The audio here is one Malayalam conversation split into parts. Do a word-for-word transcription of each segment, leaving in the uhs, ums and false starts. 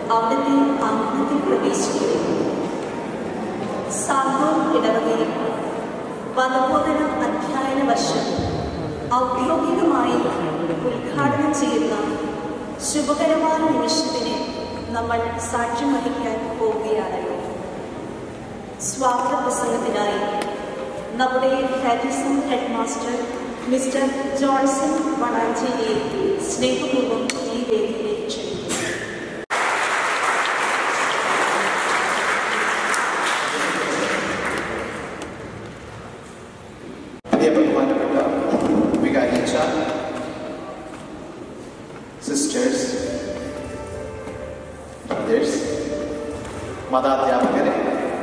അവിടുത്തെ അംഗത്തിൽ പ്രവേശിക്കുകയും സാഗോർ ഇടവകയിൽ വനബോധന അധ്യയന വർഷം ഔദ്യോഗികമായി ഉദ്ഘാടനം ചെയ്യുന്ന ശുഭകരമായ നിമിഷത്തിന് നമ്മൾ സാക്ഷ്യം വഹിക്കാൻ പോവുകയാണല്ലോ. സ്വാഗത പ്രസംഗത്തിനായി നമ്മുടെ catechism head master mister Johnson വടാഞ്ചേരിയെ സ്നേഹപൂർവ്വം ഈ വേദിയിലേക്ക് ക്ഷണിക്കുന്നു. സിസ്റ്റേഴ്സ്, ബ്രദേഴ്സ്, മതാധ്യാപകരെ,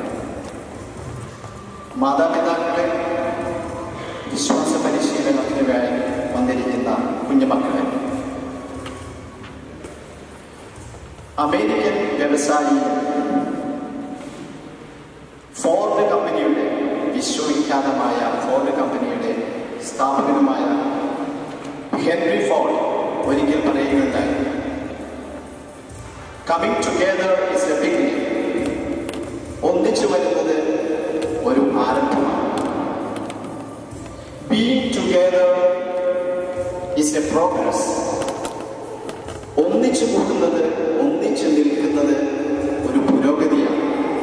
മാതാപിതാക്കളെ, വിശ്വാസ പരിശീലനത്തിന് വേണ്ടി വന്നിരിക്കുന്ന കുഞ്ഞുമക്കളെ, അമേരിക്കൻ വ്യവസായി ഫോർഡ് കമ്പനിയുടെ വിശ്വവിഖ്യാതമായ ഫോർഡ് കമ്പനിയുടെ സ്ഥാപകനുമായ ഹെൻറി ഫോർഡ് ഒരിക്കൽ പറയുകയുണ്ടായി, coming together is a beginning. ഒന്നിച്ചു വരുന്നത് ഒരു ആരംഭമാണ്. Being together is a progress. ഒന്നിച്ചു കൂടുന്നത്, ഒന്നിച്ചു നിൽക്കുന്നത് ഒരു പുരോഗതിയാണ്.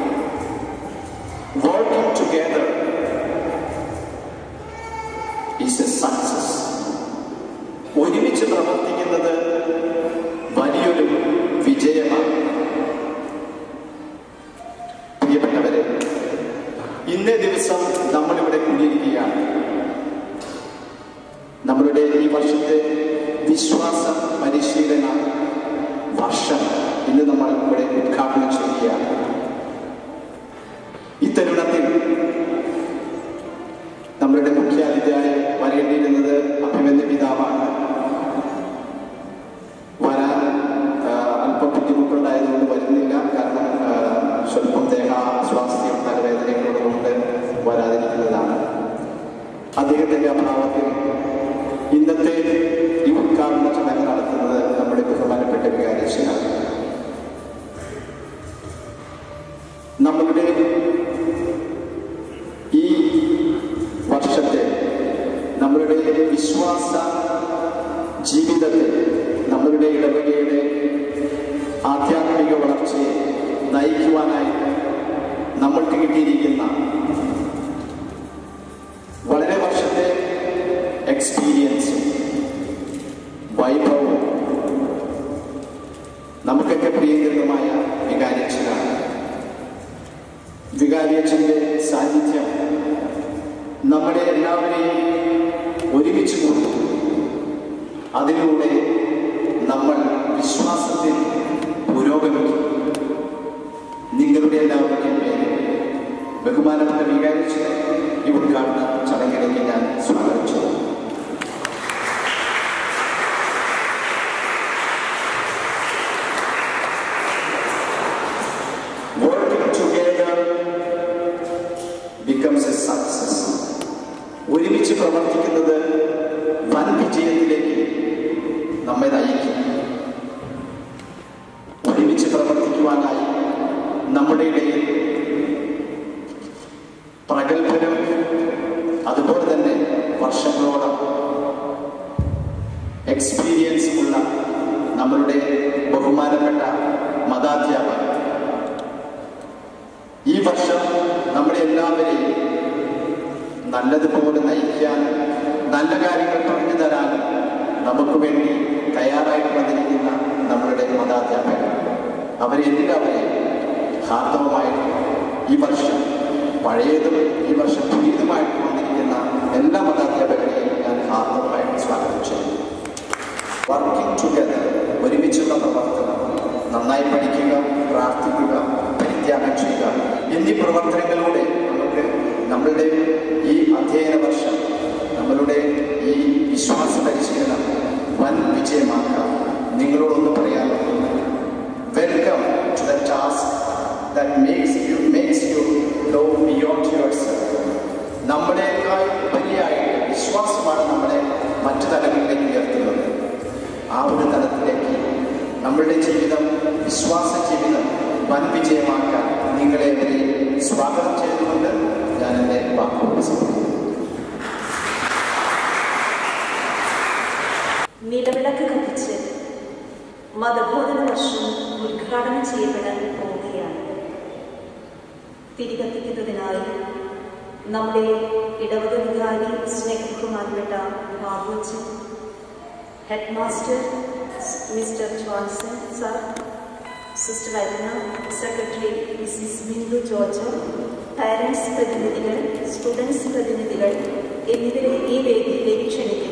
Working together is a success. ഒരുമിച്ച് പ്രവർത്തിക്കുന്നത് വലിയൊരു വിജയമാണ്. പ്രിയപ്പെട്ടവരെ, ഇന്നേ ദിവസം നമ്മളിവിടെ കൂടിയിരിക്കുകയാണ്. നമ്മളുടെ ഈ വർഷത്തെ വിശ്വാസ പരിശീലന വർഷം ഇന്ന് നമ്മൾ ഇവിടെ ഉദ്ഘാടനം ചെയ്യുകയാണ്. ഈ തരുണത്തിൽ നമ്മളുടെ മുഖ്യാതിഥിയായി വരേണ്ടിയിരുന്നത് അഭിമന്യ പിതാവാണ്. വരാൻ അല്പം ബുദ്ധിമുട്ടുണ്ടായതുകൊണ്ട് വരുന്നില്ല. കാരണം സ്വല്പം ദേഹാസ്വാസ്ഥ്യം, തലവേദനകളോട് കൊണ്ട് വരാതിരിക്കുന്നതാണ്. അദ്ദേഹത്തിന്റെ അഭാവത്തിൽ ഇന്നത്തെ ഈ ഉദ്ഘാടന ചടങ്ങ് നടത്തുന്നത് നമ്മുടെ ബഹുമാനപ്പെട്ട വികാരിയച്ഛനാണ്. നമ്മളുടെ ഈ വർഷത്തെ നമ്മളുടെ വിശ്വാസ ജീവിതത്തെ, നമ്മളുടെ ഇടവകയുടെ ആധ്യാത്മിക വളർച്ചയെ നയിക്കുവാനായി നമ്മൾക്ക് കിട്ടിയിരിക്കുന്ന വളരെ വർഷത്തെ എക്സ്പീരിയൻസും വൈഭവവും നമുക്കൊക്കെ പ്രിയങ്കരമായ വികാരിയച്ഛനാണ്. വികാരിയച്ഛൻ്റെ സാന്നിധ്യം നമ്മളെ എല്ലാവരെയും ഒരുമിച്ച് കൊണ്ടു. അതിലൂടെ നമ്മൾ വിശ്വാസത്തിൽ പുരോഗമിക്കും. നിങ്ങളുടെ എല്ലാവരുടെയും പേര് ബഹുമാനപ്പെട്ട വികാരിയച്ഛനെ ഈ ഉദ്ഘാടന ചടങ്ങിലേക്ക് ഞാൻ സ്വാഗതം ചെയ്യുന്നു. Working together becomes a success. ഒരുമിച്ച് പ്രവർത്തിക്കുന്നത് വൻ വിജയത്തിലേക്ക് നമ്മെ നയിക്കും. ഒരുമിച്ച് പ്രവർത്തിക്കുവാനായി നമ്മുടെ ഇടയിൽ പ്രഗത്ഭരും അതുപോലെ തന്നെ വർഷങ്ങളോളം എക്സ്പീരിയൻസ് ഉള്ള നമ്മളുടെ ബഹുമാനപ്പെട്ട മതാധ്യാപകർ ഈ വർഷം നമ്മളെ എല്ലാവരെയും നല്ലതുപോലെ നയിക്കാൻ, നല്ല കാര്യങ്ങൾ പറഞ്ഞു തരാനും നമുക്ക് വേണ്ടി തയ്യാറായിട്ട് വന്നിരിക്കുന്ന നമ്മളുടെ മതാധ്യാപകർ, അവരെല്ലാവരെയും ഹാർദവമായിട്ട് ഈ വർഷം പഴയതും ഈ വർഷം പുതിയതുമായിട്ട് വന്നിരിക്കുന്ന എല്ലാ മതാധ്യാപകരെയും ഞാൻ ഹാർദവമായിട്ട് സ്വാഗതം ചെയ്യുന്നു. വർക്കിംഗ് ടുഗദർ, ഒരുമിച്ചുള്ള പ്രവർത്തനം, നന്നായി പഠിക്കുക, പ്രാർത്ഥിക്കുക, പരിത്യാഗം ചെയ്യുക എന്നീ പ്രവർത്തനങ്ങളിലൂടെ നമുക്ക് നമ്മളുടെ ഈ അധ്യയന വർഷം, നമ്മളുടെ ഈ വിശ്വാസ പരിശീലനം വൻ വിജയമാക്കാം. നിങ്ങളോടൊന്ന് പറയാനുള്ളത്, welcome to the task that makes you makes you go beyond yourself. നമ്മുടേക്കാൾ ഉപരിയായിട്ട് വിശ്വാസമാണ് നമ്മളെ മറ്റു തലങ്ങളിലേക്ക് ഉയർത്തുന്നത്. ആ ഒരു തലത്തിലേക്ക് നമ്മളുടെ ജീവിതം വിശ്വാസ ജീവിതം വൻ വിജയമാക്കാൻ നിങ്ങളെ സ്വാഗതം ചെയ്തുകൊണ്ട് ഞാൻ എൻ്റെ വാക്കുകൾ സമർപ്പിക്കുന്നു. നിലവിളക്ക് കത്തിച്ച് മതബോധന വർഷം ഉദ്ഘാടനം ചെയ്യപ്പെടാൻ പോവുകയാണ്. തിരികത്തിക്കുന്നതിനായി നമ്മുടെ ഇടവക വികാരി സ്നേഹബഹുമാനപ്പെട്ട Babuchan, head master mister Johnson sir, sister Aruna, secretary Mrs Bindu George, parents പ്രതിനിധികൾ, സ്റ്റുഡൻസ് പ്രതിനിധികൾ എന്നിവരെ ഈ വേദിയിലേക്ക് ക്ഷണിക്കുന്നു.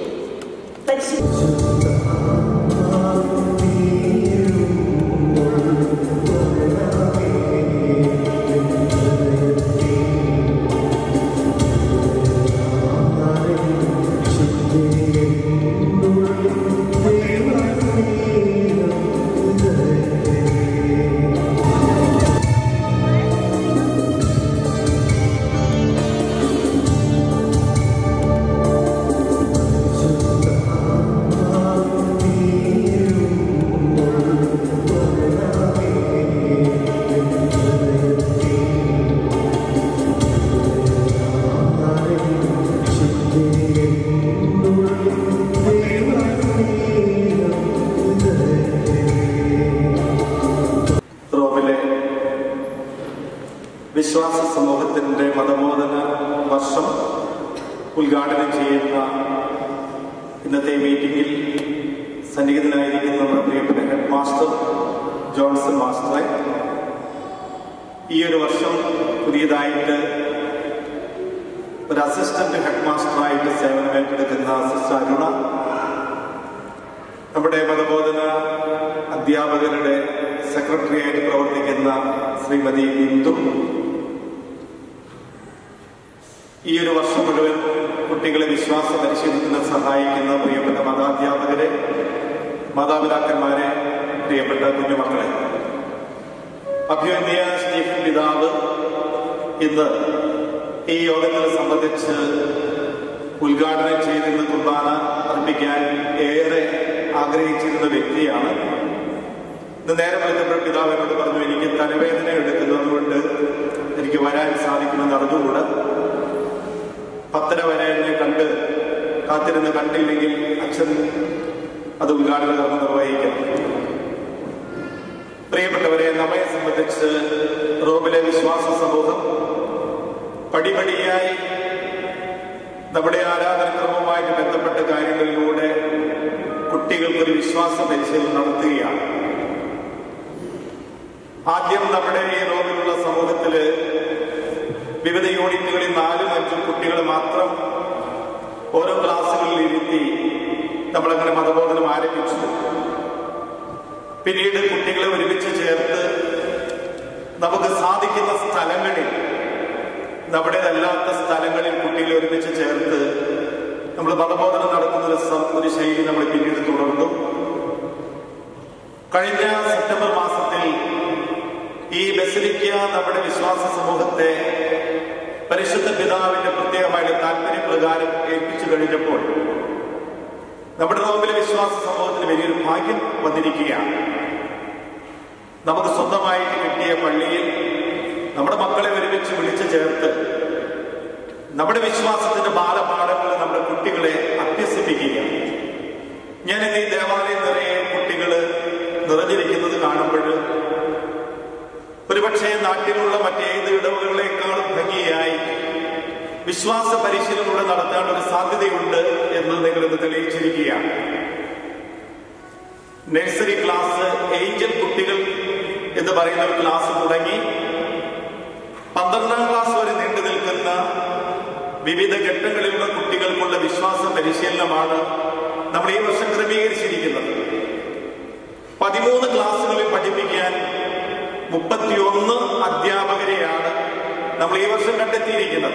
വിശ്വാസ സമൂഹത്തിൻ്റെ മതബോധന വർഷം ഉദ്ഘാടനം ചെയ്യുന്ന ഇന്നത്തെ മീറ്റിംഗിൽ സന്നിഹിതനായിരിക്കുന്ന നമ്മുടെ പ്രിയപ്പെട്ട ഹെഡ് മാസ്റ്റർ ജോൺസൺ മാസ്റ്ററെ, ഈ ഒരു വർഷം പുതിയതായിട്ട് ഒരു അസിസ്റ്റന്റ് ഹെഡ് മാസ്റ്ററായിട്ട് സേവനം ഏറ്റെടുക്കുന്ന സിസ്റ്റർ അരുണ, നമ്മുടെ മതബോധന അധ്യാപകരുടെ സെക്രട്ടറിയായിട്ട് പ്രവർത്തിക്കുന്ന ശ്രീമതി ബിന്ദു, ഈ ഒരു വർഷം മുഴുവൻ കുട്ടികളെ വിശ്വാസ പരിശീലനത്തിന് സഹായിക്കുന്ന പ്രിയപ്പെട്ട മതാധ്യാപകരെ, മാതാപിതാക്കന്മാരെ, പ്രിയപ്പെട്ട കുഞ്ഞുമക്കളെ, അഭ്യുന്നയ സ്റ്റീഫൻ പിതാവ് ഇന്ന് ഈ യോഗത്തിൽ സംബന്ധിച്ച് ഉദ്ഘാടനം ചെയ്തിരുന്ന കുർബാന അർപ്പിക്കാൻ ഏറെ ആഗ്രഹിച്ചിരുന്ന വ്യക്തിയാണ്. ഇന്ന് നേരെ വിളിച്ചപ്പോൾ പിതാവിനോട് പറഞ്ഞു, എനിക്ക് തലവേദന എടുക്കുന്നത് കൊണ്ട് എനിക്ക് വരാൻ സാധിക്കുമെന്ന് അറിഞ്ഞുകൂടെ, പത്തര വരെ എന്നെ കണ്ട് കാത്തിരുന്ന് കണ്ടില്ലെങ്കിൽ അച്ഛൻ അത് ഉദ്ഘാടന കർമ്മം നിർവഹിക്കണം. പ്രിയപ്പെട്ടവരെ, നമ്മെ സംബന്ധിച്ച് റോമിലെ വിശ്വാസ സമൂഹം പടിപടിയായി നമ്മുടെ ആരാധനക്രമവുമായിട്ട് ബന്ധപ്പെട്ട കാര്യങ്ങളിലൂടെ കുട്ടികൾക്കൊരു വിശ്വാസ പരിശീലനം നടത്തുകയാണ്. ആദ്യം നമ്മുടെ ഈ റോമിലുള്ള സമൂഹത്തില് വിവിധ യൂണിറ്റുകളിൽ നാലും അഞ്ചും കുട്ടികൾ മാത്രം ഓരോ ക്ലാസ്സുകളിൽ ഇരുത്തി നമ്മളങ്ങനെ മതബോധനം ആരംഭിച്ചു. പിന്നീട് കുട്ടികളെ ഒരുമിച്ച് ചേർത്ത് നമുക്ക് സാധിക്കുന്ന സ്ഥലങ്ങളിൽ, നമ്മുടേതല്ലാത്ത സ്ഥലങ്ങളിൽ കുട്ടികളെ ഒരുമിച്ച് ചേർത്ത് നമ്മൾ മതബോധനം നടത്തുന്ന ഒരു ശൈലി നമ്മൾ പിന്നീട് തുടർന്നു. കഴിഞ്ഞ സെപ്റ്റംബർ മാസത്തിൽ ഈ ബസിലിക്ക നമ്മുടെ വിശ്വാസ സമൂഹത്തെ പരിശുദ്ധ പിതാവിന്റെ പ്രത്യേകമായ താല്പര്യപ്രകാരം ഏൽപ്പിച്ചു കഴിഞ്ഞപ്പോൾ നമ്മുടെ റോമിലെ വിശ്വാസ സമൂഹത്തിന് വലിയൊരു ഭാഗ്യം വന്നിരിക്കുകയാണ്. നമുക്ക് സ്വന്തമായിട്ട് കിട്ടിയ പള്ളിയിൽ നമ്മുടെ മക്കളെ ഒരുമിച്ച് വിളിച്ചു ചേർത്ത് നമ്മുടെ വിശ്വാസത്തിന്റെ ബാലപാഠങ്ങൾ നമ്മുടെ കുട്ടികളെ അഭ്യസിപ്പിക്കുക. ഞാൻ ഇന്ന് ഈ ദേവാലയം നിറയെ കുട്ടികൾ നിറഞ്ഞിരിക്കുന്നത് കാണുമ്പോൾ ഒരുപക്ഷെ നാട്ടിലുള്ള മറ്റേത് ഇടവുകളെക്കാളും ഭംഗിയായി വിശ്വാസ പരിശീലനം നടത്താൻ ഒരു സാധ്യതയുണ്ട് എന്ന് നിങ്ങൾ ഇന്ന് തെളിയിച്ചിരിക്കുകയാണ്. നഴ്സറി ക്ലാസ്, ഏഞ്ചൽ കുട്ടികൾ എന്ന് പറയുന്ന ഒരു ക്ലാസ് തുടങ്ങി പന്ത്രണ്ടാം ക്ലാസ് വരെ നീണ്ടു നിൽക്കുന്ന വിവിധ ഘട്ടങ്ങളിലുള്ള കുട്ടികൾക്കുള്ള വിശ്വാസ പരിശീലനമാണ് നമ്മൾ ഈ വർഷം ക്രമീകരിച്ചിരിക്കുന്നത്. പതിമൂന്ന് ക്ലാസ്സുകളിൽ പഠിപ്പിക്കാൻ മുപ്പത്തിയൊന്ന് അധ്യാപകരെയാണ് നമ്മൾ ഈ വർഷം കണ്ടെത്തിയിരിക്കുന്നത്.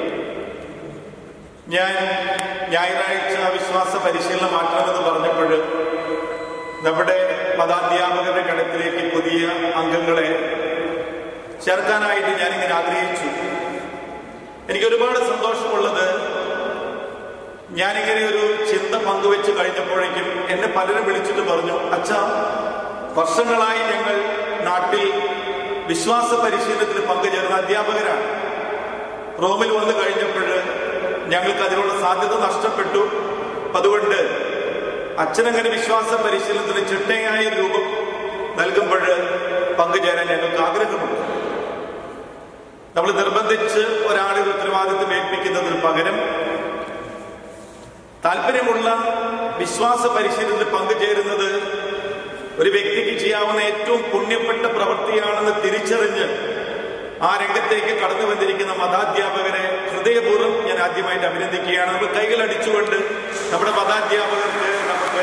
ഞാൻ ഞായറാഴ്ച വിശ്വാസ പരിശീലനം മാറ്റണമെന്ന് പറഞ്ഞപ്പോൾ നമ്മുടെ മതാധ്യാപകരുടെ ഗണത്തിലേക്ക് പുതിയ അംഗങ്ങളെ ചേർക്കാനായിട്ട് ഞാനിങ്ങനെ ആഗ്രഹിച്ചു. എനിക്ക് ഒരുപാട് സന്തോഷമുള്ളത്, ഞാനിങ്ങനെ ഒരു ചിന്ത പങ്കുവെച്ച് കഴിഞ്ഞപ്പോഴേക്കും എന്നെ പലരും വിളിച്ചിട്ട് പറഞ്ഞു, അച്ഛാ, വർഷങ്ങളായി ഞങ്ങൾ നാട്ടിൽ വിശ്വാസ പരിശീലനത്തിൽ പങ്കുചേർന്ന അധ്യാപകരാണ്. റോമിൽ വന്നു കഴിഞ്ഞപ്പോൾ ഞങ്ങൾക്ക് അതിനുള്ള സാധ്യത നഷ്ടപ്പെട്ടു. അതുകൊണ്ട് അച്ഛനങ്ങനെ വിശ്വാസ പരിശീലനത്തിന് ചിട്ടയായ രൂപം നൽകുമ്പോൾ പങ്കുചേരാൻ ഞങ്ങൾക്ക് ആഗ്രഹമുണ്ട്. നമ്മൾ നിർബന്ധിച്ച് ഒരാളെ ഉത്തരവാദിത്വം ഏൽപ്പിക്കുന്നതിന് പകരം താല്പര്യമുള്ള വിശ്വാസ പരിശീലനത്തിൽ പങ്കുചേരുന്നത് ഒരു വ്യക്തിക്ക് ചെയ്യാവുന്ന ഏറ്റവും പുണ്യപ്പെട്ട പ്രവൃത്തിയാണെന്ന് തിരിച്ചറിഞ്ഞ് ആ രംഗത്തേക്ക് കടന്നു വന്നിരിക്കുന്ന മതാധ്യാപകരെ ഹൃദയപൂർവ്വം ഞാൻ ആദ്യമായിട്ട് അഭിനന്ദിക്കുകയാണ്. നമ്മൾ കൈകൾ അടിച്ചുകൊണ്ട് നമ്മുടെ മതാധ്യാപകർക്ക് നമുക്ക്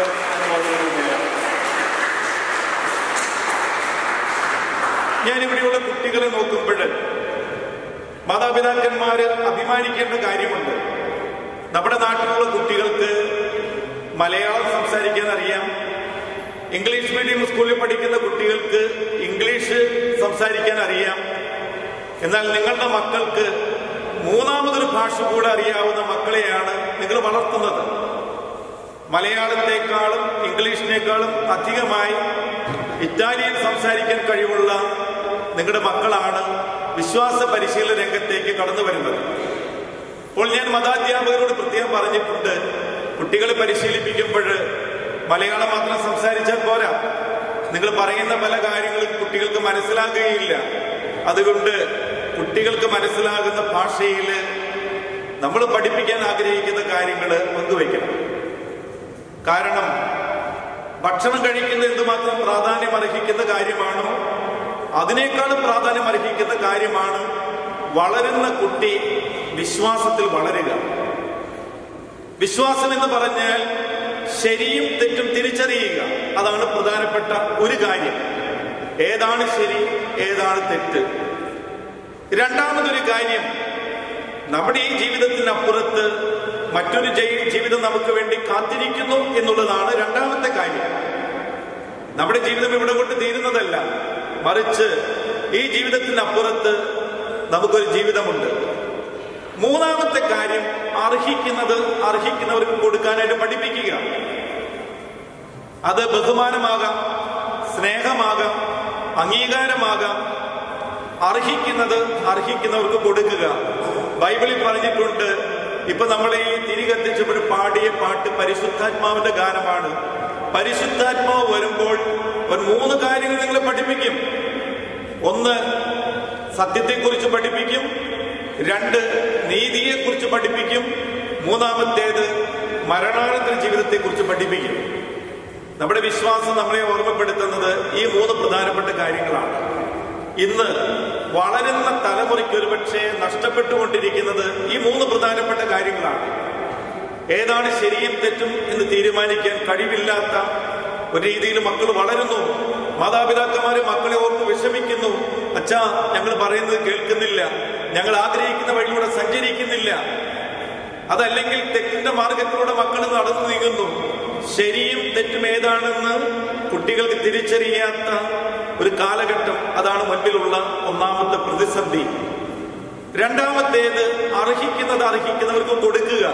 ഞാനിവിടെയുള്ള കുട്ടികളെ നോക്കുമ്പോൾ മാതാപിതാക്കന്മാര് അഭിമാനിക്കേണ്ട കാര്യമുണ്ട്. നമ്മുടെ നാട്ടിലുള്ള കുട്ടികൾക്ക് മലയാളം സംസാരിക്കാൻ അറിയാം. ഇംഗ്ലീഷ് മീഡിയം സ്കൂളിൽ പഠിക്കുന്ന കുട്ടികൾക്ക് ഇംഗ്ലീഷ് സംസാരിക്കാൻ അറിയാം. എന്നാൽ നിങ്ങളുടെ മക്കൾക്ക് മൂന്നാമതൊരു ഭാഷ കൂടെ അറിയാവുന്ന മക്കളെയാണ് നിങ്ങൾ വളർത്തുന്നത്. മലയാളത്തെക്കാളും ഇംഗ്ലീഷിനേക്കാളും അധികമായി ഇറ്റാലിയൻ സംസാരിക്കാൻ കഴിവുള്ള നിങ്ങളുടെ മക്കളാണ് വിശ്വാസ പരിശീലന രംഗത്തേക്ക് കടന്നു വരുന്നത്. അപ്പോൾ ഞാൻ മതാധ്യാപകരോട് പ്രത്യേകം പറഞ്ഞിട്ടുണ്ട്, കുട്ടികളെ പരിശീലിപ്പിക്കുമ്പോൾ മലയാളം മാത്രം സംസാരിച്ചാൽ പോരാ. നിങ്ങൾ പറയുന്ന പല കാര്യങ്ങളും കുട്ടികൾക്ക് മനസ്സിലാകുകയില്ല. അതുകൊണ്ട് കുട്ടികൾക്ക് മനസ്സിലാകുന്ന ഭാഷയിൽ നമ്മൾ പഠിപ്പിക്കാൻ ആഗ്രഹിക്കുന്ന കാര്യങ്ങൾ പങ്കുവയ്ക്കണം. കാരണം ഭക്ഷണം കഴിക്കുന്നത് എന്തുമാത്രം പ്രാധാന്യം അർഹിക്കുന്ന കാര്യമാണോ അതിനേക്കാളും പ്രാധാന്യം അർഹിക്കുന്ന കാര്യമാണ് വളരുന്ന കുട്ടി വിശ്വാസത്തിൽ വളരുക. വിശ്വാസം എന്ന് പറഞ്ഞാൽ ശരിയും തെറ്റും തിരിച്ചറിയുക. അതാണ് പ്രധാനപ്പെട്ട ഒരു കാര്യം. ഏതാണ് ശരി, ഏതാണ് തെറ്റ്. രണ്ടാമതൊരു കാര്യം, നമ്മുടെ ഈ ജീവിതത്തിനപ്പുറത്ത് മറ്റൊരു ജീവിതം നമുക്ക് വേണ്ടി കാത്തിരിക്കുന്നു എന്നുള്ളതാണ് രണ്ടാമത്തെ കാര്യം. നമ്മുടെ ജീവിതം ഇവിടെ കൊണ്ട് തീരുന്നതല്ല, മറിച്ച് ഈ ജീവിതത്തിനപ്പുറത്ത് നമുക്കൊരു ജീവിതമുണ്ട്. മൂന്നാമത്തെ കാര്യം, അർഹിക്കുന്നത് അർഹിക്കുന്നവർക്ക് കൊടുക്കാനായിട്ട് പഠിപ്പിക്കുക. അത് ബഹുമാനമാകാം, സ്നേഹമാകാം, അംഗീകാരമാകാം. അർഹിക്കുന്നത് അർഹിക്കുന്നവർക്ക് കൊടുക്കുക. ബൈബിളിൽ പറഞ്ഞിട്ടുണ്ട്. ഇപ്പൊ നമ്മളെ ഈ തിരികെത്തിച്ചപ്പോൾ പാടിയ പാട്ട് പരിശുദ്ധാത്മാവിന്റെ ഗാനമാണ്. പരിശുദ്ധാത്മാവ് വരുമ്പോൾ ഒരു മൂന്ന് കാര്യങ്ങൾ നിങ്ങളെ പഠിപ്പിക്കും. ഒന്ന്, സത്യത്തെക്കുറിച്ച് പഠിപ്പിക്കും. രണ്ട്, നീതിയെക്കുറിച്ച് പഠിപ്പിക്കും. മൂന്നാമത്തേത്, മരണാനന്തര ജീവിതത്തെക്കുറിച്ച് പഠിപ്പിക്കും. നമ്മുടെ വിശ്വാസം നമ്മളെ ഓർമ്മപ്പെടുത്തുന്നത് ഈ മൂന്ന് പ്രധാനപ്പെട്ട കാര്യങ്ങളാണ്. ഇന്ന് വളരുന്ന തലമുറയ്ക്ക് ഒരുപക്ഷെ നഷ്ടപ്പെട്ടുകൊണ്ടിരിക്കുന്നത് ഈ മൂന്ന് പ്രധാനപ്പെട്ട കാര്യങ്ങളാണ്. ഏതാണ് ശരിയും തെറ്റും എന്ന് തീരുമാനിക്കാൻ കഴിവില്ലാത്ത ഒരു രീതിയിൽ മക്കൾ വളരുന്നു. മാതാപിതാക്കന്മാര് മക്കളെ ഓർത്ത് വിഷമിക്കുന്നു. അച്ഛാ, ഞങ്ങൾ പറയുന്നത് കേൾക്കുന്നില്ല, ഞങ്ങൾ ആഗ്രഹിക്കുന്ന വഴിയിലൂടെ സഞ്ചരിക്കുന്നില്ല. അതല്ലെങ്കിൽ തെറ്റിന്റെ മാർഗത്തിലൂടെ മക്കൾ നടന്നു നീങ്ങുന്നു. ശരിയും തെറ്റും ഏതാണെന്ന് കുട്ടികൾക്ക് തിരിച്ചറിയാത്ത ഒരു കാലഘട്ടം, അതാണ് മുൻപിലുള്ള ഒന്നാമത്തെ പ്രതിസന്ധി. രണ്ടാമത്തേത്, അർഹിക്കുന്നത് അർഹിക്കുന്നവർക്ക് കൊടുക്കുക.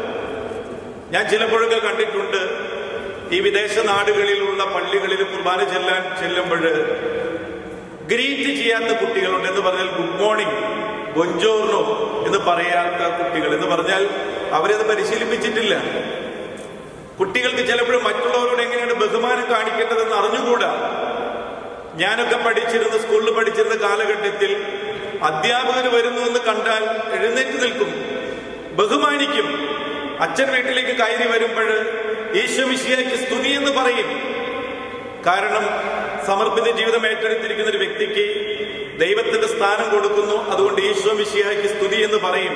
ഞാൻ ചിലപ്പോഴൊക്കെ കണ്ടിട്ടുണ്ട്, ഈ വിദേശ നാടുകളിലുള്ള പള്ളികളിൽ കുർബാന ചെല്ലാൻ ചെല്ലുമ്പോൾ ഗ്രീറ്റ് ചെയ്യാത്ത കുട്ടികളുണ്ട്. എന്ന് പറഞ്ഞാൽ ഗുഡ് മോർണിംഗ്, ബൊഞ്ചോർണോ എന്ന് പറയാത്ത കുട്ടികൾ. എന്ന് പറഞ്ഞാൽ അവരത് പരിശീലിപ്പിച്ചിട്ടില്ല. കുട്ടികൾക്ക് ചിലപ്പോഴും മറ്റുള്ളവരോട് എങ്ങനെയാണ് ബഹുമാനം കാണിക്കേണ്ടതെന്ന് അറിഞ്ഞുകൂടാ. ഞാനൊക്കെ പഠിച്ചിരുന്ന സ്കൂളിൽ പഠിച്ചിരുന്ന കാലഘട്ടത്തിൽ അധ്യാപകർ വരുന്നു എന്ന് കണ്ടാൽ എഴുന്നേറ്റ് നിൽക്കും, ബഹുമാനിക്കും. അച്ഛൻ വീട്ടിലേക്ക് കയറി വരുമ്പോൾ ഈശോ മിശിഹായ്ക്ക് സ്തുതി എന്ന് പറയും. കാരണം സമർപ്പിത ജീവിതം ഏറ്റെടുത്തിരിക്കുന്ന ഒരു വ്യക്തിക്ക് ദൈവത്തിന്റെ സ്ഥാനം കൊടുക്കുന്നു. അതുകൊണ്ട് ഈശോ മിശിഹായ്ക്ക് സ്തുതി എന്ന് പറയും.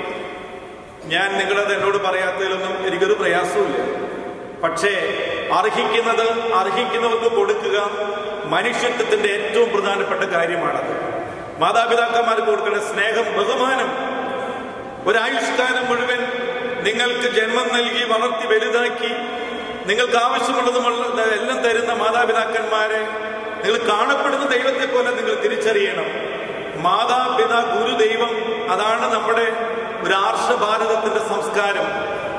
ഞാൻ നിങ്ങളത് എന്നോട് പറയാത്തതിലൊന്നും എനിക്കൊരു പ്രയാസവുമില്ല. പക്ഷേ അർഹിക്കുന്നത് അർഹിക്കുന്നവർക്ക് കൊടുക്കുക മനുഷ്യത്വത്തിന്റെ ഏറ്റവും പ്രധാനപ്പെട്ട കാര്യമാണത്. മാതാപിതാക്കന്മാർക്ക് കൊടുക്കുന്ന സ്നേഹം, ബഹുമാനം. ഒരായുഷ്കാലം മുഴുവൻ നിങ്ങൾക്ക് ജന്മം നൽകി വളർത്തി വലുതാക്കി നിങ്ങൾക്ക് ആവശ്യമുള്ളതുമുള്ള എല്ലാം തരുന്ന മാതാപിതാക്കന്മാരെ നിങ്ങൾ കാണപ്പെടുന്ന ദൈവത്തെ പോലെ നിങ്ങൾ തിരിച്ചറിയണം. മാതാപിതാ ഗുരുദൈവം, അതാണ് നമ്മുടെ ഒരു ആർഷഭാരതത്തിന്റെ സംസ്കാരം.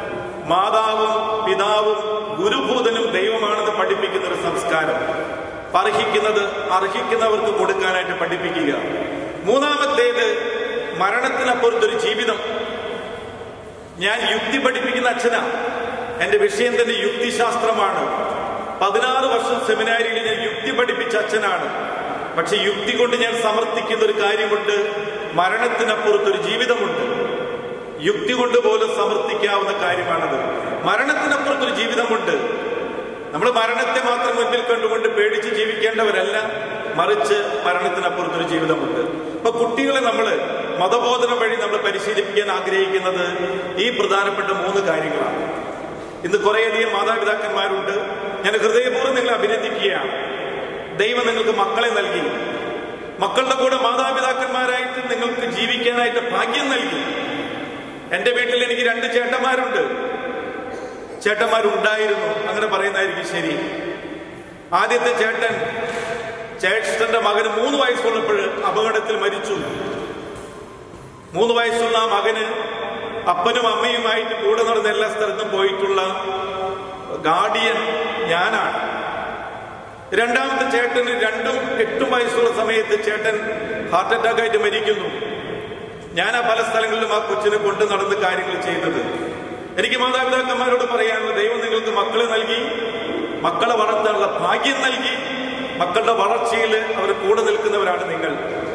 മാതാവും പിതാവും ഗുരുഭൂതനും ദൈവമാണെന്ന് പഠിപ്പിക്കുന്ന ഒരു സംസ്കാരം. അർഹിക്കുന്നത് അർഹിക്കുന്നവർക്ക് കൊടുക്കാനായിട്ട് പഠിപ്പിക്കുക. മൂന്നാമത്തേത് മരണത്തിനപ്പുറത്തൊരു ജീവിതം. ഞാൻ യുക്തി പഠിപ്പിക്കുന്ന അച്ഛനാ. എന്റെ വിഷയം തന്നെ യുക്തിശാസ്ത്രമാണ്. പതിനാറ് വർഷം സെമിനാരിയിൽ ഞാൻ യുക്തി പഠിപ്പിച്ച അച്ഛനാണ്. പക്ഷെ യുക്തി കൊണ്ട് ഞാൻ സമർത്ഥിക്കുന്ന ഒരു കാര്യമുണ്ട്, മരണത്തിനപ്പുറത്തൊരു ജീവിതമുണ്ട്. യുക്തി കൊണ്ട് പോലും സമർത്ഥിക്കാവുന്ന കാര്യമാണത്. മരണത്തിനപ്പുറത്തൊരു ജീവിതമുണ്ട്. നമ്മൾ മരണത്തെ മാത്രം മുൻപിൽ കണ്ടുകൊണ്ട് പേടിച്ച് ജീവിക്കേണ്ടവരല്ല, മറിച്ച് മരണത്തിനപ്പുറത്തൊരു ജീവിതമുണ്ട്. അപ്പൊ കുട്ടികളെ നമ്മൾ മതബോധനം വഴി നമ്മൾ പരിശീലിപ്പിക്കാൻ ആഗ്രഹിക്കുന്നത് ഈ പ്രധാനപ്പെട്ട മൂന്ന് കാര്യങ്ങളാണ്. ഇന്ന് കുറേയധികം മാതാപിതാക്കന്മാരുണ്ട്. ഞാൻ ഹൃദയപൂർവ്വം നിങ്ങളെ അഭിനന്ദിക്കുകയാണ്. ദൈവം നിങ്ങൾക്ക് മക്കളെ നൽകി. മക്കളുടെ കൂടെ മാതാപിതാക്കന്മാരായിട്ട് നിങ്ങൾക്ക് ജീവിക്കാനായിട്ട് ഭാഗ്യം നൽകി. എന്റെ വീട്ടിൽ എനിക്ക് രണ്ട് ചേട്ടന്മാരുണ്ട്. ചേട്ടന്മാരുണ്ടായിരുന്നു, അങ്ങനെ പറയുന്നതായിരിക്കും ശരി. ആദ്യത്തെ ചേട്ടൻ ചേട്ടന്റെ മകന് മൂന്ന് വയസ്സുള്ളപ്പോൾ അപകടത്തിൽ മരിച്ചു. മൂന്ന് വയസ്സുള്ള ആ മകന് അപ്പനും അമ്മയുമായിട്ട് കൂടെ നടന്ന എല്ലാ സ്ഥലത്തും പോയിട്ടുള്ള ഗാർഡിയൻ ഞാനാണ്. രണ്ടാമത്തെ ചേട്ടന് രണ്ടും എട്ടും വയസ്സുള്ള സമയത്ത് ചേട്ടൻ ഹാർട്ട് അറ്റാക്ക് ആയിട്ട് മരിക്കുന്നു. ഞാൻ ആ പല സ്ഥലങ്ങളിലും ആ കൊച്ചിനെ കൊണ്ട് നടന്ന് കാര്യങ്ങൾ ചെയ്തത്. എനിക്ക് മാതാപിതാക്കന്മാരോട് പറയാനുള്ള, ദൈവം നിങ്ങൾക്ക് മക്കളെ നൽകി, മക്കളെ വളർത്താനുള്ള ഭാഗ്യം നൽകി. മക്കളുടെ വളർച്ചയിൽ അവർ കൂടെ നിൽക്കുന്നവരാണ് നിങ്ങൾ.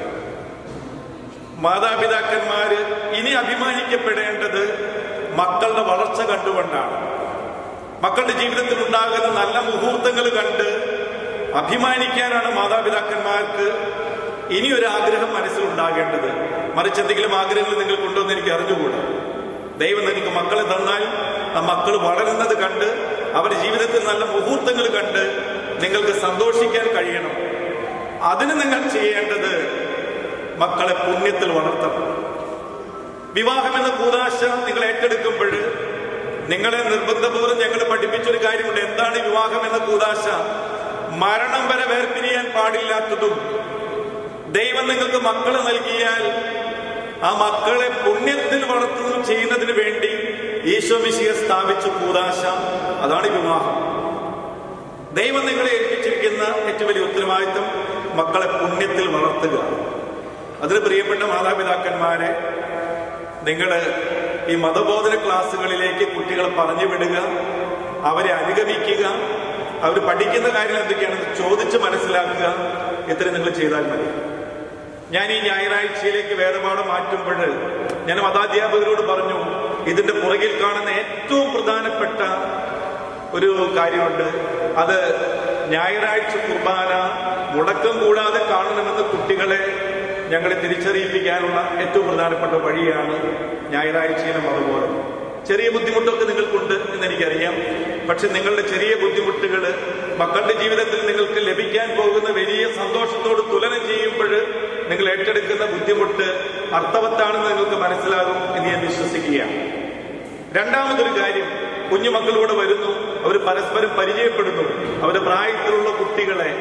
മാതാപിതാക്കന്മാര് ഇനി അഭിമാനിക്കപ്പെടേണ്ടത് മക്കളുടെ വളർച്ച കണ്ടുകൊണ്ടാണ്. മക്കളുടെ ജീവിതത്തിൽ ഉണ്ടാകുന്ന നല്ല മുഹൂർത്തങ്ങൾ കണ്ട് അഭിമാനിക്കാനാണ് മാതാപിതാക്കന്മാർക്ക് ഇനിയൊരു ആഗ്രഹം മനസ്സിലുണ്ടാകേണ്ടത്. മറിച്ച് എന്തെങ്കിലും ആഗ്രഹങ്ങൾ നിങ്ങൾക്കുണ്ടോയെന്ന് എനിക്ക് അറിഞ്ഞുകൂടാ. ദൈവം നിങ്ങൾക്ക് മക്കളെ തന്നാൽ ആ മക്കൾ വളരുന്നത് കണ്ട് അവരുടെ ജീവിതത്തിൽ നല്ല മുഹൂർത്തങ്ങൾ കണ്ട് നിങ്ങൾക്ക് സന്തോഷിക്കാൻ കഴിയണം. അതിന് നിങ്ങൾ ചെയ്യേണ്ടത് മക്കളെ പുണ്യത്തിൽ വളർത്തണം. വിവാഹം എന്ന കൂദാശ നിങ്ങൾ ഏറ്റെടുക്കുമ്പോൾ നിങ്ങളെ നിർബന്ധപൂർവ്വം ഞങ്ങൾ പഠിപ്പിച്ചൊരു കാര്യമുണ്ട്. എന്താണ് വിവാഹം എന്ന കൂദാശ? മരണം വരെ വേർപിരിയാൻ പാടില്ലാത്തതും, ദൈവം നിങ്ങൾക്ക് മക്കളെ നൽകിയാൽ ആ മക്കളെ പുണ്യത്തിൽ വളർത്തുന്നതും ചെയ്യുന്നതിന് വേണ്ടി ഈശോ മിശിഹ സ്ഥാപിച്ച കൂദാശ, അതാണ് വിവാഹം. ദൈവം നിങ്ങളെ ഏൽപ്പിച്ചിരിക്കുന്ന ഏറ്റവും വലിയ ഉത്തരവാദിത്വം മക്കളെ പുണ്യത്തിൽ വളർത്തുക. അതിന് പ്രിയപ്പെട്ട മാതാപിതാക്കന്മാരെ, നിങ്ങൾ ഈ മതബോധന ക്ലാസ്സുകളിലേക്ക് കുട്ടികളെ പറഞ്ഞു വിടുക, അവരെ അനുഗമിക്കുക, അവർ പഠിക്കുന്ന കാര്യങ്ങൾ എന്തൊക്കെയാണെന്ന് ചോദിച്ച് മനസ്സിലാക്കുക. ഇത്രയും നിങ്ങൾ ചെയ്താൽ മതി. ഞാൻ ഈ ഞായറാഴ്ചയിലേക്ക് വേദപാഠം മാറ്റുമ്പോൾ ഞാൻ മതാധ്യാപകരോട് പറഞ്ഞു, ഇതിന്റെ പുറകിൽ കാണുന്ന ഏറ്റവും പ്രധാനപ്പെട്ട ഒരു കാര്യമുണ്ട്. അത് ഞായറാഴ്ച കുർബാന മുടക്കം കൂടാതെ കാണണമെന്ന് കുട്ടികളെ ഞങ്ങളെ തിരിച്ചറിയിപ്പിക്കാനുള്ള ഏറ്റവും പ്രധാനപ്പെട്ട വഴിയാണ് ഞായറാഴ്ചയിലെ മതബോധം. ചെറിയ ബുദ്ധിമുട്ടൊക്കെ നിങ്ങൾക്കുണ്ട് എന്നെനിക്കറിയാം. പക്ഷെ നിങ്ങളുടെ ചെറിയ ബുദ്ധിമുട്ടുകൾ മക്കളുടെ ജീവിതത്തിൽ നിങ്ങൾക്ക് ലഭിക്കാൻ പോകുന്ന വലിയ സന്തോഷത്തോട് തുലനം ചെയ്യുമ്പോൾ നിങ്ങൾ ഏറ്റെടുക്കുന്ന ബുദ്ധിമുട്ട് അർത്ഥവത്താണെന്ന് നിങ്ങൾക്ക് മനസ്സിലാകും എന്ന് ഞാൻ വിശ്വസിക്കുകയാണ്. രണ്ടാമതൊരു കാര്യം, കുഞ്ഞുമക്കളൂടെ വരുന്നു, അവർ പരസ്പരം പരിചയപ്പെടുന്നു. അവരുടെ പ്രായത്തിലുള്ള കുട്ടികളെ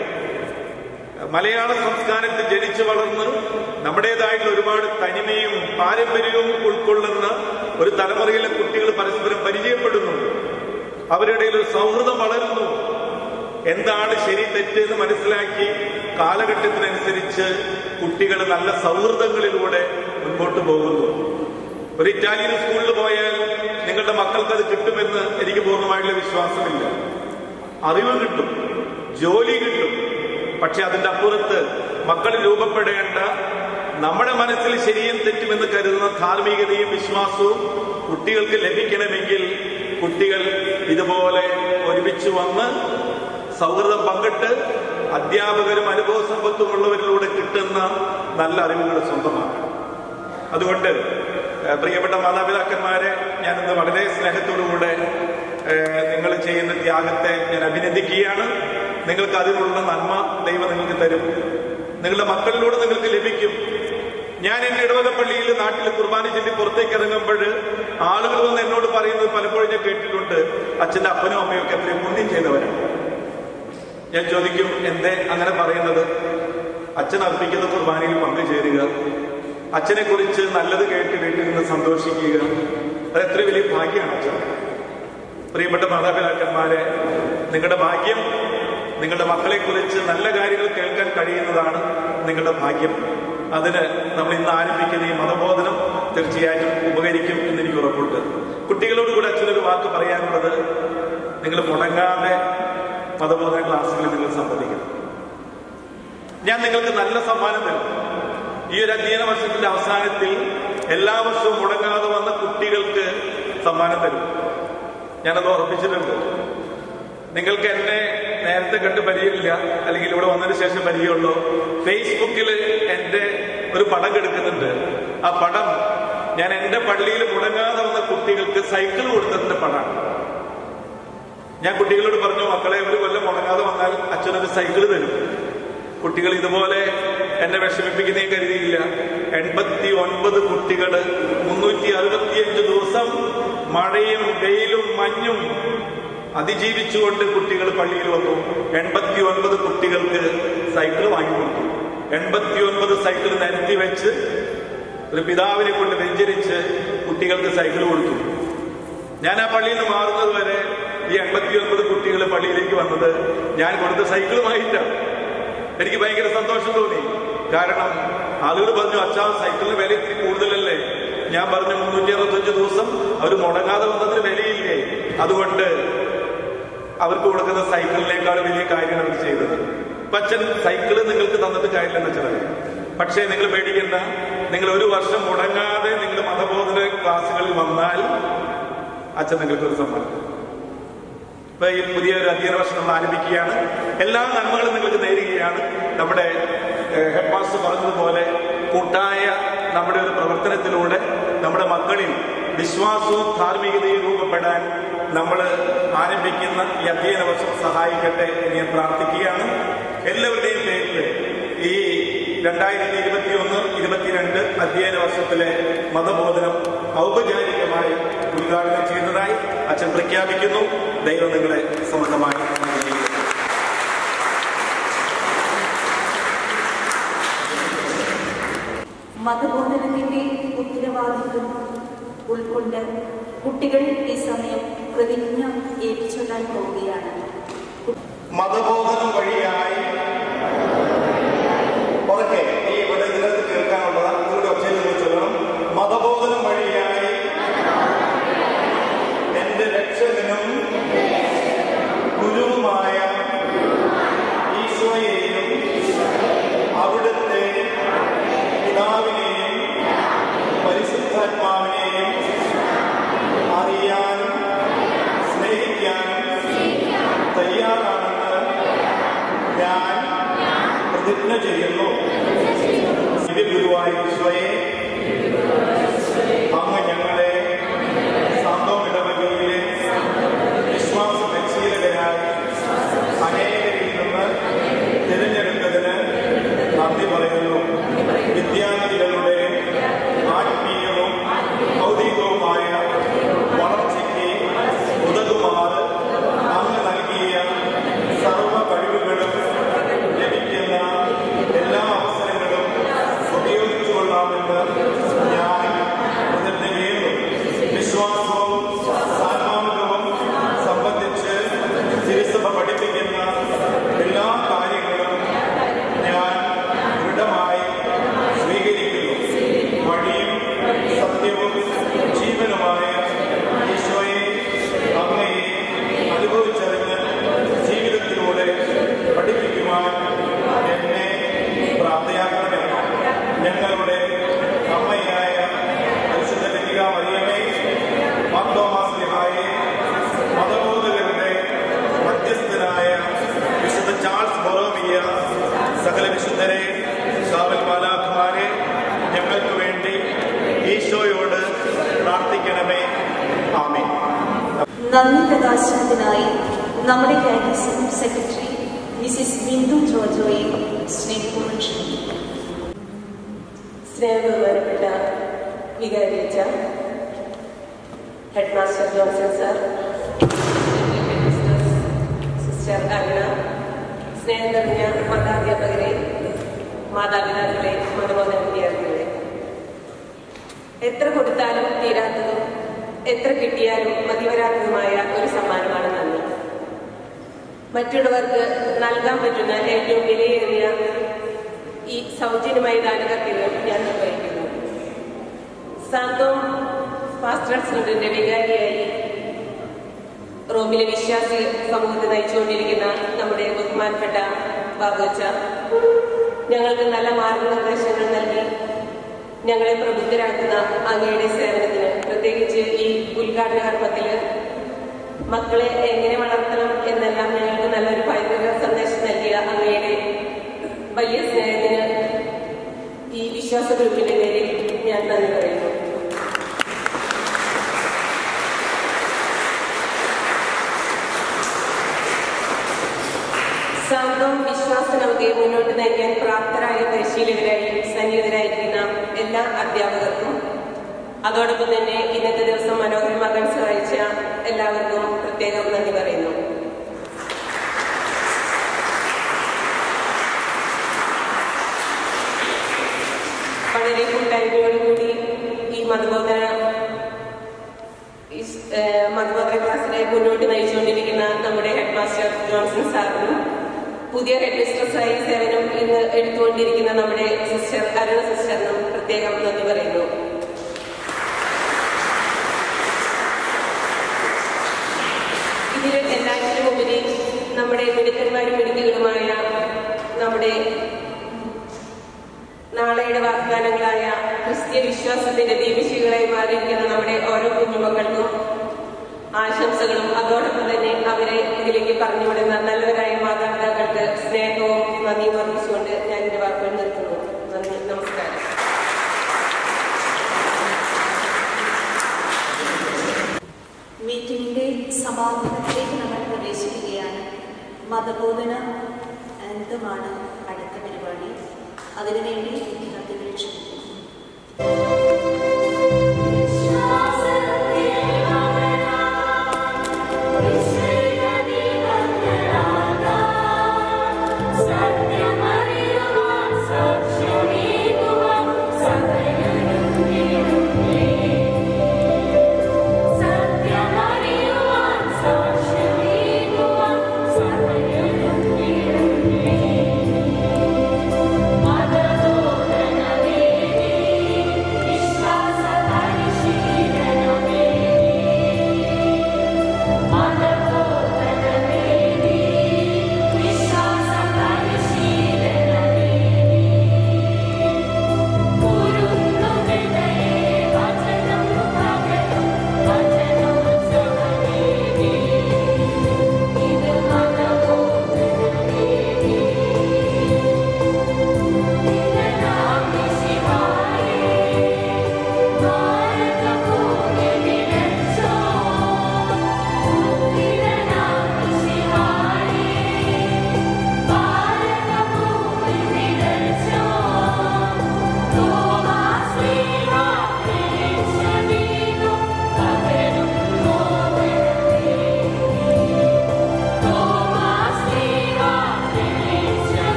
മലയാള സംസ്കാരത്തിൽ ജനിച്ചു വളർന്ന് നമ്മുടേതായിട്ടുള്ള ഒരുപാട് തനിമയും പാരമ്പര്യവും ഉൾക്കൊള്ളുന്ന ഒരു തലമുറയിലെ കുട്ടികൾ പരസ്പരം പരിചയപ്പെടുന്നു. അവരുടെ ഇടയിൽ ഒരു സൗഹൃദം വളരുന്നു. എന്താണ് ശരി തെറ്റ് എന്ന് മനസ്സിലാക്കി കാലഘട്ടത്തിനനുസരിച്ച് കുട്ടികൾ നല്ല സൗഹൃദങ്ങളിലൂടെ മുൻപോട്ട് പോകുന്നു. ഒരു ഇറ്റാലിയൻ സ്കൂളിൽ പോയാൽ നിങ്ങളുടെ മക്കൾക്ക് അത് കിട്ടുമെന്ന് എനിക്ക് പൂർണ്ണമായിട്ടുള്ള വിശ്വാസമില്ല. അറിവ് കിട്ടും, ജോലി കിട്ടും. പക്ഷെ അതിന്റെ അപ്പുറത്ത് മക്കൾ രൂപപ്പെടേണ്ട, നമ്മുടെ മനസ്സിൽ ശരിയും തെറ്റുമെന്ന് കരുതുന്ന ധാർമ്മികതയും വിശ്വാസവും കുട്ടികൾക്ക് ലഭിക്കണമെങ്കിൽ കുട്ടികൾ ഇതുപോലെ ഒരുമിച്ച് വന്ന് സൗഹൃദം പങ്കിട്ട് അധ്യാപകരും അനുഭവ സമ്പത്തുമുള്ളവരിലൂടെ കിട്ടുന്ന നല്ല അറിവുകൾ സ്വന്തമാക്കണം. അതുകൊണ്ട് പ്രിയപ്പെട്ട മാതാപിതാക്കന്മാരെ, ഞാനിന്ന് വളരെ സ്നേഹത്തോടുകൂടെ നിങ്ങൾ ചെയ്യുന്ന ത്യാഗത്തെ ഞാൻ അഭിനന്ദിക്കുകയാണ്. നിങ്ങൾക്ക് അതിനുള്ള നന്മ ദൈവം നിങ്ങൾക്ക് തരും. നിങ്ങളുടെ മക്കളിലൂടെ നിങ്ങൾക്ക് ലഭിക്കും. ഞാൻ എന്റെ ഇടവക പള്ളിയിൽ നാട്ടിൽ കുർബാന ചൊല്ലി പുറത്തേക്ക് ഇറങ്ങുമ്പോൾ ആളുകൾ വന്ന് എന്നോട് പറയുന്നത് പലപ്പോഴും ഞാൻ കേട്ടിട്ടുണ്ട്, അച്ഛന്റെ അപ്പനും അമ്മയും ഒക്കെ എത്രയും പുണ്യം ചെയ്തവരാണ്. ഞാൻ ചോദിക്കും, എന്തേ അങ്ങനെ പറയുന്നത്? അച്ഛൻ അർപ്പിക്കുന്ന കുർബാനയിൽ പങ്കുചേരുക, അച്ഛനെ കുറിച്ച് നല്ലത് കേട്ട് വീട്ടിൽ നിന്ന് സന്തോഷിക്കുക, അത് എത്ര വലിയ ഭാഗ്യമാണ് അച്ഛൻ. പ്രിയപ്പെട്ട മാതാപിതാക്കന്മാരെ, നിങ്ങളുടെ ഭാഗ്യം നിങ്ങളുടെ മക്കളെക്കുറിച്ച് നല്ല കാര്യങ്ങൾ കേൾക്കാൻ കഴിയുന്നതാണ് നിങ്ങളുടെ ഭാഗ്യം. അതിന് നമ്മൾ ഇന്ന് ആരംഭിക്കുന്ന ഈ മതബോധനം തീർച്ചയായിട്ടും ഉപകരിക്കും എന്ന് എനിക്ക് ഉറപ്പുണ്ട്. കുട്ടികളോട് കൂടെ അച്ഛനൊരു വാക്ക് പറയാനുള്ളത്, നിങ്ങൾ മുടങ്ങാതെ മതബോധന ക്ലാസ്സുകളിൽ നിങ്ങൾ സംബന്ധിക്കണം. ഞാൻ നിങ്ങൾക്ക് നല്ല സമ്മാനം തരും. ഈ ഒരു അധ്യയന വർഷത്തിന്റെ അവസാനത്തിൽ എല്ലാ വർഷവും മുടങ്ങാതെ വന്ന കുട്ടികൾക്ക് സമ്മാനം തരും. ഞാനത് ഉറപ്പിച്ചിട്ടുണ്ട്. നിങ്ങൾക്ക് എന്നെ നേരത്തെ കണ്ട് പരിചയമില്ല, അല്ലെങ്കിൽ ഇവിടെ വന്നതിന് ശേഷം പരിചയമുള്ളൂ. ഫേസ്ബുക്കിൽ എന്റെ ഒരു പടം എടുക്കുന്നുണ്ട്. ആ പടം ഞാൻ എന്റെ പള്ളിയിൽ മുടങ്ങാതെ വന്ന കുട്ടികൾക്ക് സൈക്കിൾ കൊടുത്തതിന്റെ പടമാണ്. ഞാൻ കുട്ടികളോട് പറഞ്ഞു, മക്കളെ ഒരു കൊല്ലം മുടങ്ങാതെ വന്നാൽ അച്ഛനൊരു സൈക്കിൾ തരും. കുട്ടികൾ ഇതുപോലെ എന്നെ വിഷമിപ്പിക്കുന്നേ കരുതിയില്ല. എൺപത്തി ഒൻപത് കുട്ടികള് മുന്നൂറ്റി അറുപത്തിയഞ്ച് ദിവസം മഴയും വെയിലും മഞ്ഞും അതിജീവിച്ചുകൊണ്ട് കുട്ടികൾ പള്ളിയിൽ വന്നു. എൺപത്തി ഒൻപത് കുട്ടികൾക്ക് സൈക്കിൾ വാങ്ങിക്കൊടുത്തു. എൺപത്തി ഒൻപത് സൈക്കിൾ നിരത്തി വെച്ച് ഒരു പിതാവിനെ കൊണ്ട് വെഞ്ചരിച്ച് കുട്ടികൾക്ക് സൈക്കിൾ കൊടുത്തു. ഞാൻ ആ പള്ളിയിൽ നിന്ന് മാറുന്നത് വരെ ഈ എൺപത്തി ഒൻപത് കുട്ടികൾ പള്ളിയിലേക്ക് വന്നത് ഞാൻ കൊടുത്ത സൈക്കിളുമായിട്ടാണ്. എനിക്ക് ഭയങ്കര സന്തോഷം തോന്നി. കാരണം ആളുകൾ പറഞ്ഞു, അച്ഛാ സൈക്കിളിന് വില ഇത്തിരി കൂടുതലല്ലേ? ഞാൻ പറഞ്ഞു, മുന്നൂറ്റി അറുപത്തഞ്ച് ദിവസം അവർ മുടങ്ങാതെ വന്നതിന് വിലയില്ലേ? അതുകൊണ്ട് അവർക്ക് കൊടുക്കുന്ന സൈക്കിളിനേക്കാൾ വലിയ കാര്യമാണ് അവർ ചെയ്തത്. അച്ഛൻ സൈക്കിള് നിങ്ങൾക്ക് തന്നിട്ട് കാര്യമില്ലെന്ന് വെച്ചറിയാം. പക്ഷേ നിങ്ങൾ പേടിക്കേണ്ട, നിങ്ങൾ ഒരു വർഷം മുടങ്ങാതെ നിങ്ങൾ മതബോധന ക്ലാസ്സുകളിൽ വന്നാൽ അച്ഛൻ നിങ്ങൾക്ക് ഒരു സമ്മാനം. ഇപ്പൊ ഈ പുതിയൊരു അധ്യയന വർഷം നമ്മൾ ആരംഭിക്കുകയാണ്. എല്ലാ നന്മകളും നിങ്ങൾക്ക് നേരുകയാണ്. നമ്മുടെ ഹെഡ് മാസ്റ്റർ പറഞ്ഞതുപോലെ കൂട്ടായ നമ്മുടെ ഒരു പ്രവർത്തനത്തിലൂടെ നമ്മുടെ മക്കളിൽ വിശ്വാസവും ധാർമ്മികതയും രൂപപ്പെടാൻ നമ്മൾ ആരംഭിക്കുന്ന ഈ അധ്യയന വർഷം സഹായിക്കട്ടെ എന്ന് ഞാൻ പ്രാർത്ഥിക്കുകയാണ്. എല്ലാവരുടെയും പേരിൽ ഈ രണ്ടായിരത്തി ഇരുപത്തി ഒന്ന് ഇരുപത്തിരണ്ട് അധ്യയന വർഷത്തിലെ മതബോധനം ഔപചാരികമായി ഉദ്ഘാടനം ചെയ്യുന്നതായി അച്ഛൻ പ്രഖ്യാപിക്കുന്നു. ദൈവം നിങ്ങളെ സമൃദ്ധമായി മതബോധനത്തിന്റെ ഉത്തരവാദിത്വം ഉൾക്കൊണ്ട് കുട്ടികൾ ഈ സമയം പ്രതിജ്ഞ ഏറ്റുചൊല്ലാൻ പോവുകയാണ്. മതബോധനം വഴിയായി ഉറക്കെ ഈ ഇവിടെ ഇതിനകത്ത് കേൾക്കാനുള്ളതാണ്. നിങ്ങളുടെ ഒച്ചയിൽ നിങ്ങൾ ചൊല്ലണം. മതബോധനം വഴിയായി എന്റെ രക്ഷകനും ഗുരുവുമായ ഈശോയെയും അവിടുത്തെ പിതാവിനെയും പരിശുദ്ധാത്മാവിനെയും അറിയാനും സ്നേഹിക്കാനും തയ്യാറാണെന്ന് ഞാൻ പ്രതിജ്ഞ ചെയ്യുന്നു. ഗുരുവായ ഈശോയെ, അങ്ങ് ഞങ്ങളെ സാന്തോം ഇടവകയിലെ വിശ്വാസ പരിശീലകരായി അനേകരിൽ നിന്ന് തിരഞ്ഞെടുത്തതിന് നന്ദി പറയുന്നു. വിദ്യാർത്ഥികളുടെ ആത്മീയവും ഭൗതികവുമായ വളർച്ചയ്ക്ക് ഉതകുമാറ് അങ്ങ് നൽകിയ സർവ കഴിവുകളും ലഭിക്കുന്ന എല്ലാ അവസരങ്ങളും ഉപയോഗിച്ചുകൊള്ളാമെന്ന് ഞാൻ പ്രതിജ്ഞ ചെയ്യുന്നു. വിശ്വാസവും സാന്മാർഗവും സംബന്ധിച്ച് തിരുസഭ പഠിപ്പിക്കുന്ന എല്ലാ കാര്യങ്ങളും ഞാൻ ദൃഢമായി സ്വീകരിക്കുന്നു. വഴിയും സത്യവും ജീവനുമായ ഈശോയെ, അങ്ങയെ അനുഭവിച്ചറിഞ്ഞ് ജീവിതത്തിലൂടെ പഠിപ്പിക്കുവാൻ എന്നെ പ്രാപ്തയാക്കണമേ. ഞങ്ങളുടെ അമ്മയായ പരിശുദ്ധ കന്യക മറിയമേ, മാർത്തോമാശ്ലീഹായെ, മതബോധകരുടെ മധ്യസ്ഥനായ വിശുദ്ധ ചാൾസ് ബൊറോമിയ, സകല വിശുദ്ധരെ, കാവൽ മാലാഖമാരെ, ഞങ്ങൾക്ക് വേണ്ടി ഈശോയോട് പ്രാർത്ഥിക്കണമേ. ആമേൻ. നന്ദി പ്രകാശനത്തിനായി നമ്മുടെ കാറ്റഗിസം സെക്രട്ടറി മിസിസ് ബിന്ദു ജോജോയെ സ്നേഹപൂർവ്വം ക്ഷണിക്കുന്നു. സ്നേഹബഹുമാനപ്പെട്ട വികാരിച്ച head master Johnson sir, sister Aruna, സ്നേഹം നിറഞ്ഞ മതാധ്യാപകരെ, മാതാപിതാക്കളെ, മതബോധന വിദ്യാർത്ഥികളെ, എത്ര കൊടുത്താലും തീരാത്തതും എത്ര കിട്ടിയാലും മതിവരാത്തതുമായ ഒരു സമ്മാനമാണ് നന്ദി. മറ്റുള്ളവർക്ക് നൽകാൻ പറ്റുന്ന ഏറ്റവും വിലയേറിയ ഈ സൗജന്യമായ ദാനകർത്തവ്യം ഞാൻ നിർവഹിക്കുന്നു. സാന്തോം പാസ്റ്ററൽ സെന്ററിന്റെ വികാരിയായി റോമിലെ വിശ്വാസി സമൂഹത്തെ നയിച്ചുകൊണ്ടിരിക്കുന്ന നമ്മുടെ ബഹുമാനപ്പെട്ട ബാബുച്ച ഞങ്ങൾക്ക് നല്ല മാർഗനിർദ്ദേശങ്ങൾ നൽകി ഞങ്ങളെ പ്രബുദ്ധരാക്കുന്ന അങ്ങയുടെ സേവനത്തിന്, പ്രത്യേകിച്ച് ഈ ഉദ്ഘാടന കർമ്മത്തിൽ മക്കളെ എങ്ങനെ വളർത്തണം എന്നെല്ലാം ഞങ്ങൾക്ക് നല്ലൊരു പൈതൃക സന്ദേശം നൽകിയ അങ്ങയുടെ വലിയ സ്നേഹത്തിന് ഈ വിശ്വാസ ഗ്രൂപ്പിന്റെ പേരിൽ ഞാൻ നന്ദി പറയുന്നു. സാന്തോം വിശ്വാസ നൗകയെ മുന്നോട്ട് നയിക്കാൻ പ്രാപ്തരായ പരിശീലകരായി സന്നിഹിതരായിരിക്കുന്ന എല്ലാ അധ്യാപകർക്കും, അതോടൊപ്പം തന്നെ ഇന്നത്തെ ദിവസം മനോഹരമാക്കാൻ സഹായിച്ച എല്ലാവർക്കും പ്രത്യേകം നന്ദി പറയുന്നു. വളരെ കൂട്ടായ്മയോടുകൂടി ഈ മതബോധന മതബോധന ക്ലാസ്സിനെ മുന്നോട്ട് നയിച്ചുകൊണ്ടിരിക്കുന്ന നമ്മുടെ ഹെഡ് മാസ്റ്റർ ജോൺസൺ സാറിനും, പുതിയ ഹെഡ് മിസ്ട്രസ്സായി സേവനം ഇന്ന് എടുത്തുകൊണ്ടിരിക്കുന്ന നമ്മുടെ സിസ്റ്റർ അരുണ സിസ്റ്ററിനും പ്രത്യേകം നന്ദി പറയുന്നു. ഇതിൽ എല്ലാറ്റിലും ഉപരി നമ്മുടെ മിടുക്കന്മാരും മിടുക്കുകളുമായ നമ്മുടെ നാളെയുടെ വാഗ്ദാനങ്ങളായ ക്രിസ്ത്യ വിശ്വാസത്തിന്റെ ദീപശികളായി മാറിയിരിക്കുന്ന നമ്മുടെ ഓരോ കുഞ്ഞുമക്കൾക്കും ആശംസകളും, അതോടൊപ്പം തന്നെ അവരെ ഇതിലേക്ക് പറഞ്ഞുവിടുന്ന നല്ലവരായ മാതാപിതാക്കൾക്ക് സ്നേഹവും നന്ദിയും അർപ്പിച്ചുകൊണ്ട് ഞാൻ എന്റെ വാക്കുകൾ നിർത്തുന്നു. നന്ദി, നമസ്കാരം. മീറ്റിംഗിന്റെ സമാപനത്തിലേക്ക് നമ്മൾ പ്രവേശിക്കുകയാണ്. മതബോധന അന്തമാണ് അടുത്ത പരിപാടി. അതിനുവേണ്ടി വിദ്യാർത്ഥികളെ ക്ഷണിക്കുന്നു.